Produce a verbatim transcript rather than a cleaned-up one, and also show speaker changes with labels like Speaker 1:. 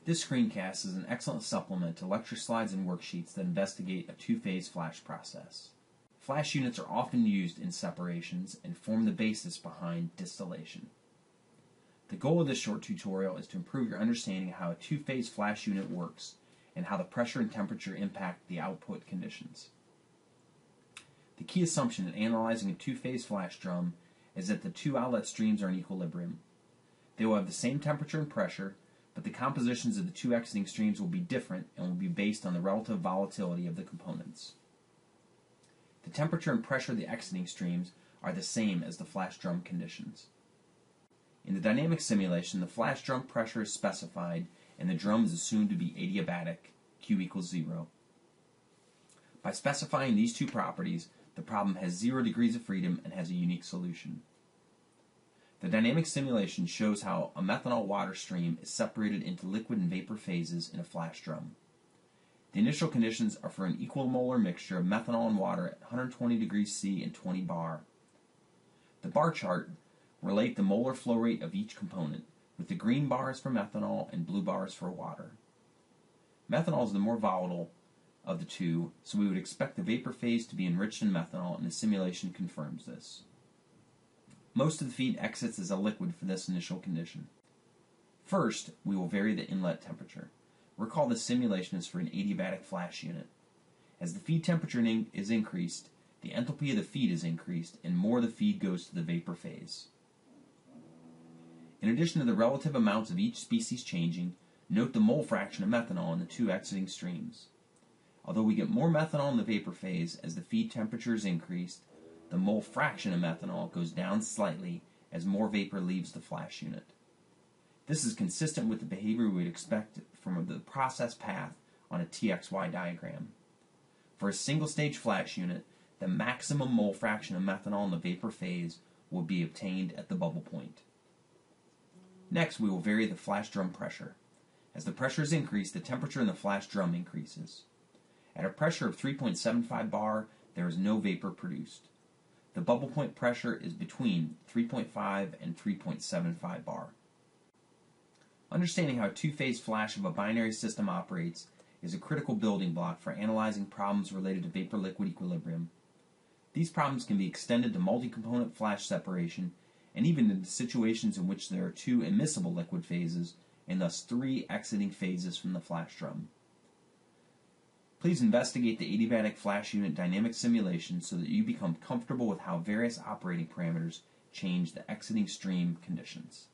Speaker 1: This screencast is an excellent supplement to lecture slides and worksheets that investigate a two-phase flash process. Flash units are often used in separations and form the basis behind distillation. The goal of this short tutorial is to improve your understanding of how a two-phase flash unit works and how the pressure and temperature impact the output conditions. The key assumption in analyzing a two-phase flash drum is that the two outlet streams are in equilibrium. They will have the same temperature and pressure, but the compositions of the two exiting streams will be different and will be based on the relative volatility of the components. The temperature and pressure of the exiting streams are the same as the flash drum conditions. In the dynamic simulation, the flash drum pressure is specified and the drum is assumed to be adiabatic, Q equals zero. By specifying these two properties, the problem has zero degrees of freedom and has a unique solution. The dynamic simulation shows how a methanol water stream is separated into liquid and vapor phases in a flash drum. The initial conditions are for an equal molar mixture of methanol and water at one hundred twenty degrees C and twenty bar. The bar chart relate the molar flow rate of each component, with the green bars for methanol and blue bars for water. Methanol is the more volatile of the two, so we would expect the vapor phase to be enriched in methanol, and the simulation confirms this. Most of the feed exits as a liquid for this initial condition. First, we will vary the inlet temperature. Recall this simulation is for an adiabatic flash unit. As the feed temperature in is increased, the enthalpy of the feed is increased, and more of the feed goes to the vapor phase. In addition to the relative amounts of each species changing, note the mole fraction of methanol in the two exiting streams. Although we get more methanol in the vapor phase as the feed temperature is increased, the mole fraction of methanol goes down slightly as more vapor leaves the flash unit. This is consistent with the behavior we would expect from the process path on a T X Y diagram. For a single-stage flash unit, the maximum mole fraction of methanol in the vapor phase will be obtained at the bubble point. Next, we will vary the flash drum pressure. As the pressure is increased, the temperature in the flash drum increases. At a pressure of three point seven five bar, there is no vapor produced. The bubble point pressure is between three point five and three point seven five bar. Understanding how a two-phase flash of a binary system operates is a critical building block for analyzing problems related to vapor-liquid equilibrium. These problems can be extended to multi-component flash separation and even into situations in which there are two immiscible liquid phases and thus three exiting phases from the flash drum. Please investigate the adiabatic flash unit dynamic simulation so that you become comfortable with how various operating parameters change the exiting stream conditions.